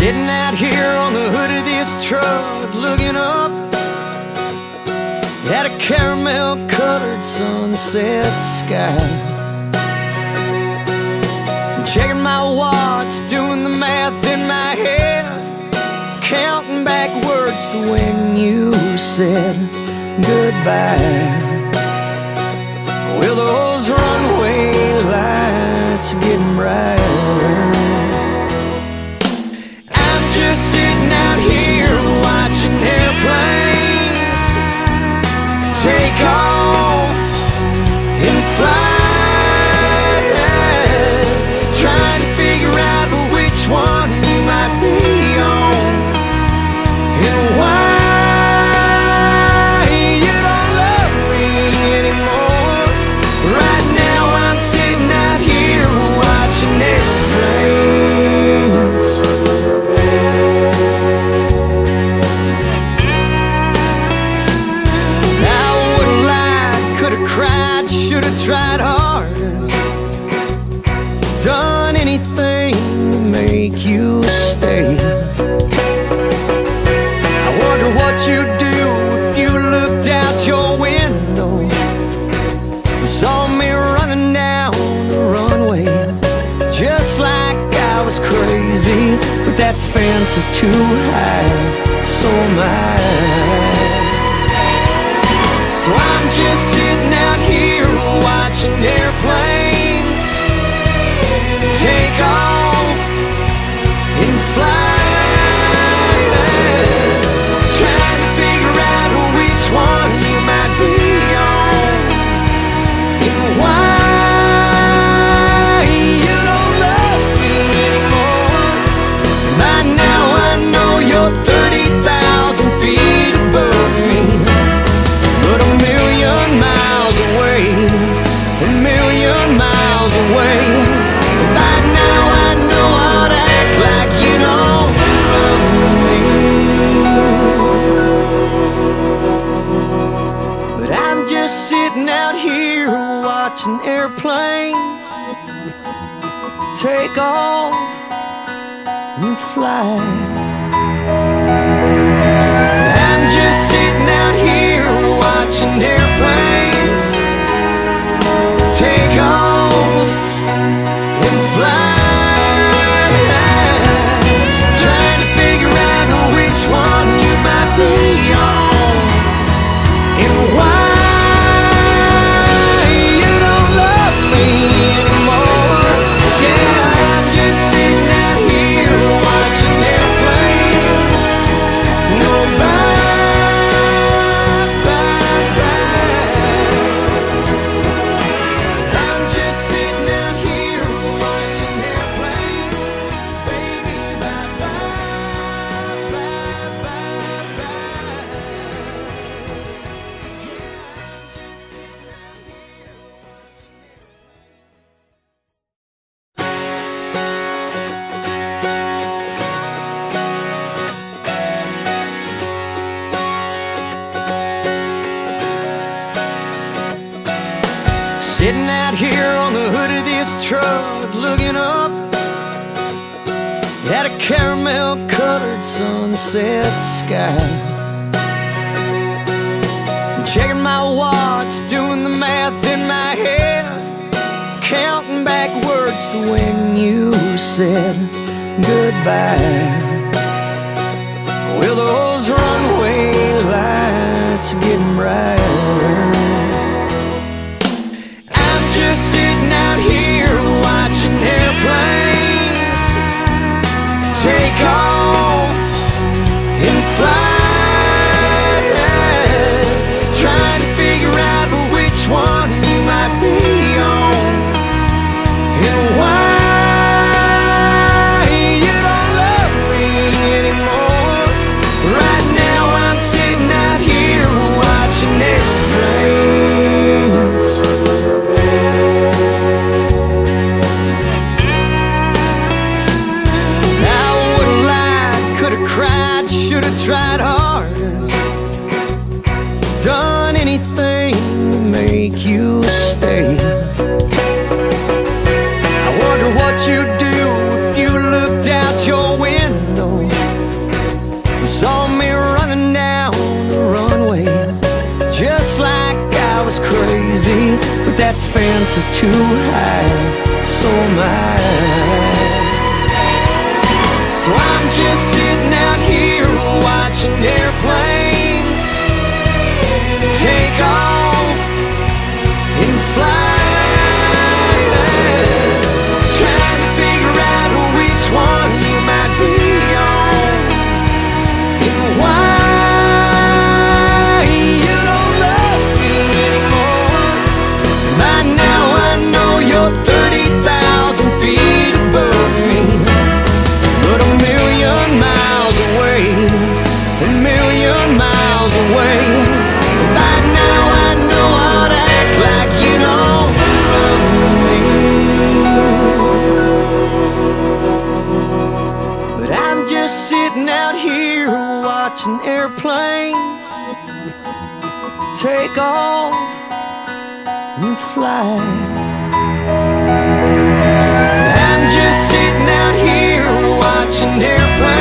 Sitting out here on the hood of this truck, looking up at a caramel-colored sunset sky. Checking my watch, doing the math in my head, counting backwards to when you said goodbye. Well, those runway lights are getting brighter. I'm just sitting out here watching airplanes take off and fly, trying to figure out which one you might be on and why you don't love me anymore. Right now I'm sitting out here watching airplanes. I would've lied, could've cried, should've tried harder, done anything to make you stay. I wonder what you'd do if you looked out your window and saw me running down the runway, just like I was crazy. But that fence is too high, so am I. So I'm just sitting out here watching airplanes take off and fly, trying to figure out which one you might be on and why you don't love me anymore. By now I know you're 30,000 feet above me, but a million miles away, a million miles away. By now I know how to act like you don't love me, but I'm just sitting out here watching airplanes take off and fly. I'm just sitting out here watching airplanes take off and fly, trying to figure out which one you might be on and why you don't love me anymore. Yeah, I'm just sitting out here watching airplanes go by, by, by. I'm just sitting out here watching airplanes, baby, bye, bye, bye, bye, bye. Yeah, I'm just sitting out here watching Sitting out here on the hood of this truck, looking up at a caramel-colored sunset sky. Checking my watch, doing the math in my head, counting backwards to when you said goodbye. Well, those runway lights are getting brighter. Just sitting out here watching airplanes take off and fly, trying to figure out which one you might be on and why you don't love me anymore. Right now I'm sitting out here watching airplanes. Cried, should've tried harder, done anything to make you stay. I wonder what you'd do if you looked out your window easy, but that fence is too high, so am I. So I'm just sitting out here watching airplanes take off and fly, trying to figure out which one you might be on and why you don't love me anymore. By now I know you're 30,000 feet above me, but a million miles away, a million miles away. By now I know how to act like you don't love me, but I'm just sitting out here watching airplanes take off and fly. I'm just sitting out here watching airplanes